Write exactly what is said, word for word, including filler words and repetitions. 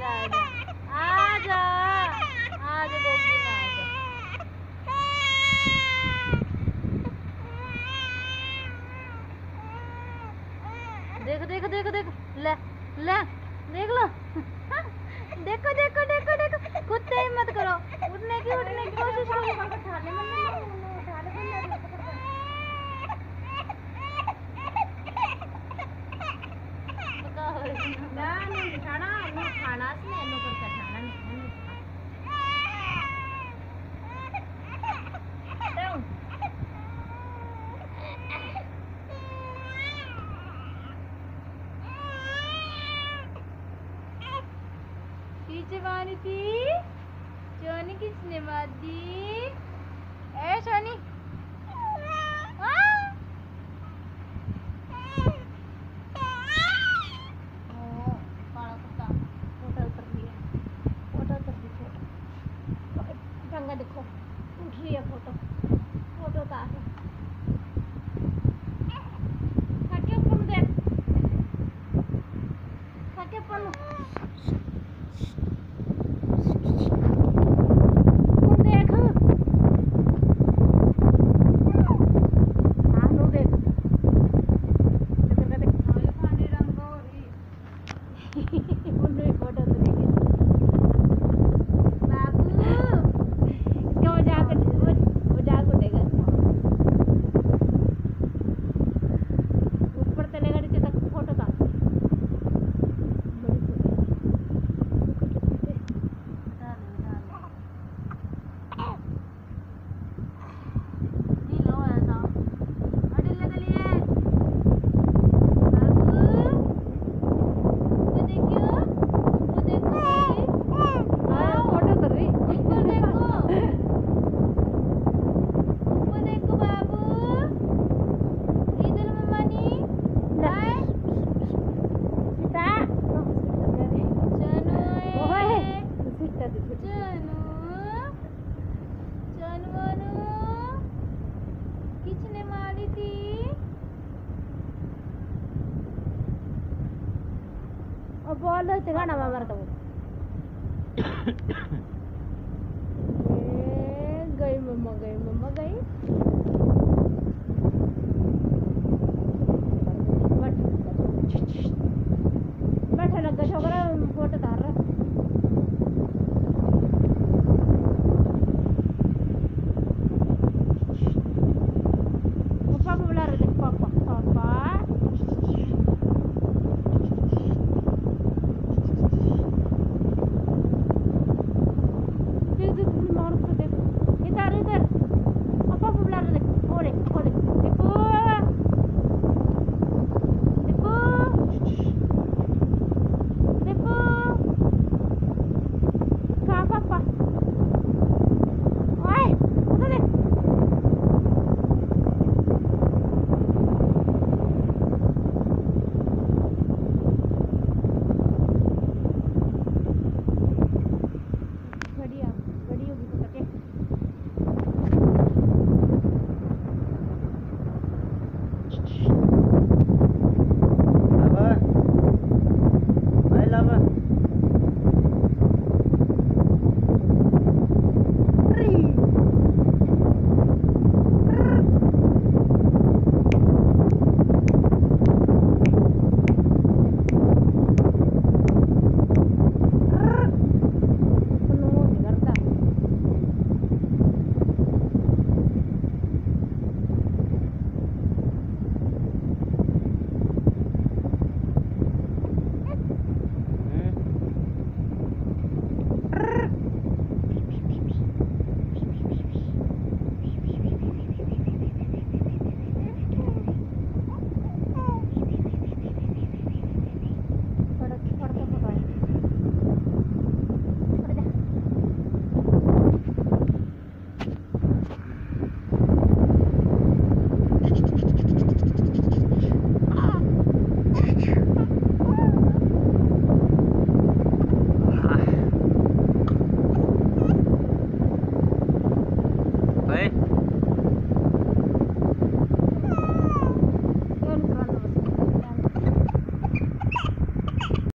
आजा आजा आजा गोगी में आजा। देखो देखो देखो देखो ले ले देख लो देखो देखो देखो देखो कुत्ते हिम्मत करो उठने की उठने की कोशिश करो। ना नहीं खाना नो खाना से नो करके खाना नहीं पीछे वाली थी सोनी किसने मार दी? ए सोनी देखो उठ रही है फोटो फोटो का है खाके ऊपर में देख खाके ऊपर में देख हाँ नो देख देख पानी रंग हो रही उन्हें फोटो तो देखे किसने मारी थी? और बॉल गाना मार तो गई मम्मा गई।